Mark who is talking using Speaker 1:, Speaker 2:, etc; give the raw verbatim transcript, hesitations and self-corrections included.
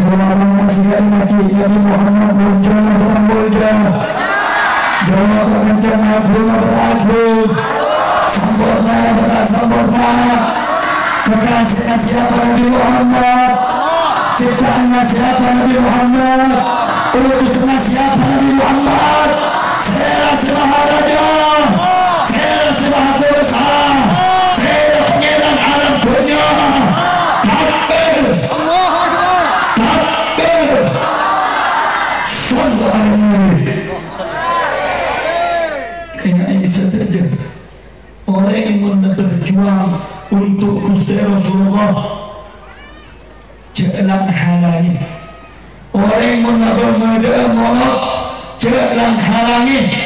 Speaker 1: Allahumma salli ala Muhammad Muljah Muljah Jawa kencana bunga berakhir sempurna beras sempurna kekasihnya siapa Nabi Muhammad ciptaannya siapa Nabi Muhammad utusnya siapa Nabi Muhammad saya semaharanya saya semahakuasa saya pengiran alam dunia takbir takbir sallallahu alaihi ini saja orang yang berjuang untuk Gusti Rasulullah jangan halangi orang yang berjuang jangan halangi